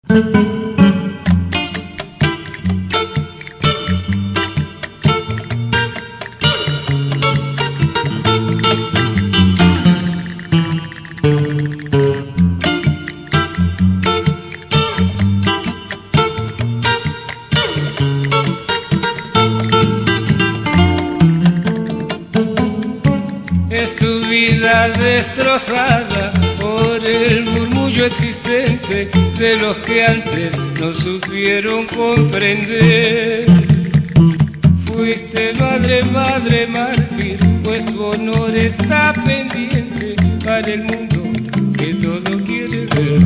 Es tu vida destrozada por el murmullo existente de los que antes no supieron comprender. Fuiste madre, madre mártir, pues tu honor está pendiente para el mundo que todo quiere ver.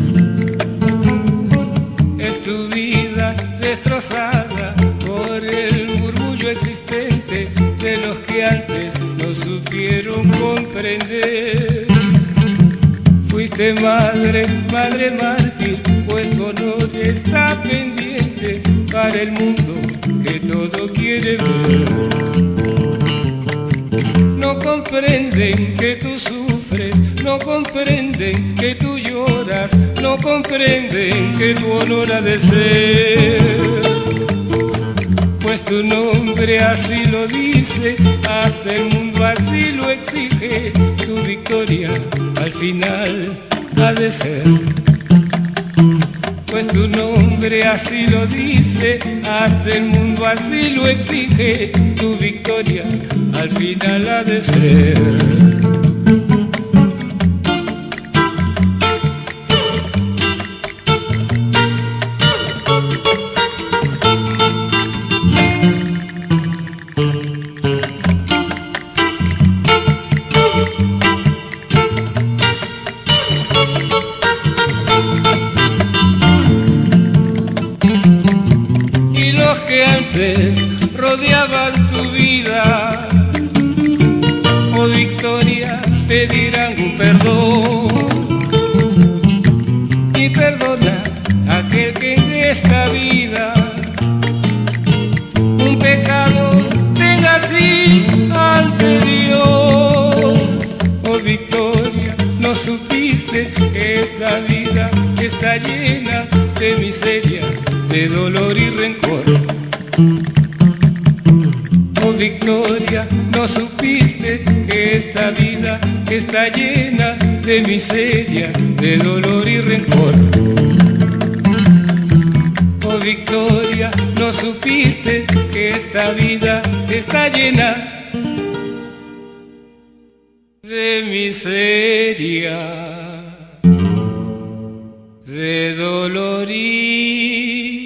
Es tu vida destrozada por el murmullo existente de los que antes no supieron comprender. Fuiste madre, madre mártir, pues tu honor está pendiente para el mundo que todo quiere ver. No comprenden que tú sufres, no comprenden que tú lloras, no comprenden que tu honor ha de ser. Pues tu nombre así lo dice, hasta el mundo así lo exige, tu victoria al final ha de ser. Pues tu nombre así lo dice, hasta el mundo así lo exige, tu victoria al final ha de ser. Que antes rodeaban tu vida, oh victoria, pedirán un perdón. Y perdona a aquel que en esta vida un pecado tenga así ante Dios. Oh victoria, no supiste que esta vida está llena de miseria, de dolor y rencor. Oh victoria, no supiste que esta vida está llena de miseria, de dolor y rencor. Oh victoria, no supiste que esta vida está llena de miseria, de dolor y